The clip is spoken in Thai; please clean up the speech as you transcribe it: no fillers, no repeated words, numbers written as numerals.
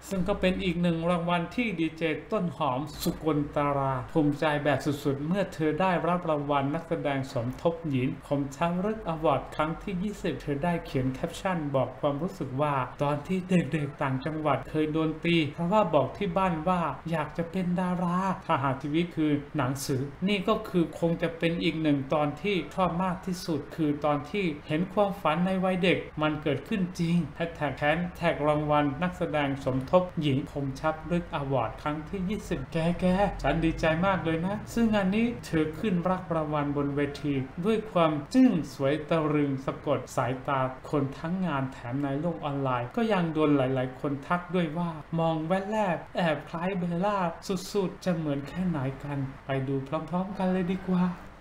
ซึ่งก็เป็นอีกหนึ่งรางวัลที่ดีเจต้นหอมสุกลตราภูมิใจแบบสุดๆเมื่อเธอได้รับรางวัลนักแสดงสมทบหญิงคมชัดลึกอวอร์ดครั้งที่ 20เธอได้เขียนแคปชั่นบอกความรู้สึกว่าตอนที่เด็กๆต่างจังหวัดเคยโดนตีเพราะว่าบอกที่บ้านว่าอยากจะเป็นดาราถ้าหากชีวิตคือหนังสือนี่ก็คือคงจะเป็นอีกหนึ่งตอนที่ชอบมากที่สุดคือตอนที่เห็นความฝันในวัยเด็กมันเกิดขึ้นจริงแท็กรางวัลนักแสดงสมทบหญิงคมชัดลึกอวอร์ดครั้งที่ 20แกฉันดีใจมากเลยนะซึ่งงานนี้เธอขึ้นรับรางวัลบนเวทีด้วยความจึ้งสวยตะลึงสะกดสายตาคนทั้งงานแถมในโลกออนไลน์ก็ยังโดนหลายๆคนทักด้วยว่ามองแวบแรกแอบคล้ายเบลล่าสุดๆจะเหมือนแค่ไหนกันไปดูพร้อมๆกันเลยดีกว่า